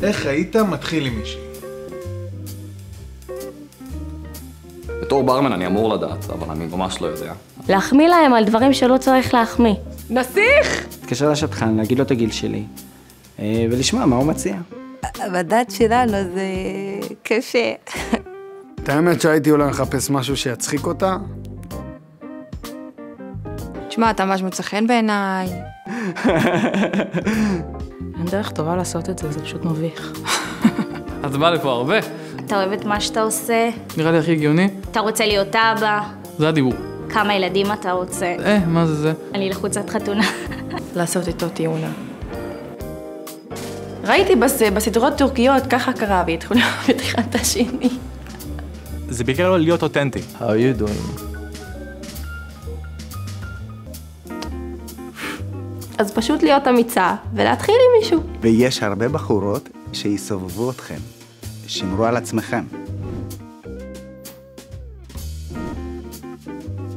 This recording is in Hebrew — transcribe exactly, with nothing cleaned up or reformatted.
איך היית מתחיל עם מישהי? בתור ברמן אני אמור לדעת, אבל אני ממש לא יודע. להחמיא להם על דברים שלא צריך להחמיא. נסיך! תתקשר לשטחן, להגיד לו את הגיל שלי, ולשמוע מה הוא מציע. בדת שלנו זה קשה. את האמת שהייתי אולי מחפש משהו שיצחיק אותה. תשמע, אתה ממש מוצא חן בעיניי. אין דרך טובה לעשות את זה, זה פשוט מביך. את באה לפה הרבה? אתה אוהב את מה שאתה עושה? נראה לי הכי הגיוני. אתה רוצה להיות אבא? זה הדיבור. כמה ילדים אתה רוצה? אה, מה זה זה? אני לחוצת חתונה. לעשות איתו טיונה. ראיתי בס... בסדרות טורקיות, ככה קרה, והתחילו בתחילת את השני. זה בעיקר לא להיות אותנטי. How are you doing? אז פשוט להיות אמיצה, ולהתחיל עם מישהו. ויש הרבה בחורות שיסובבו אתכם. שמרו על עצמכם.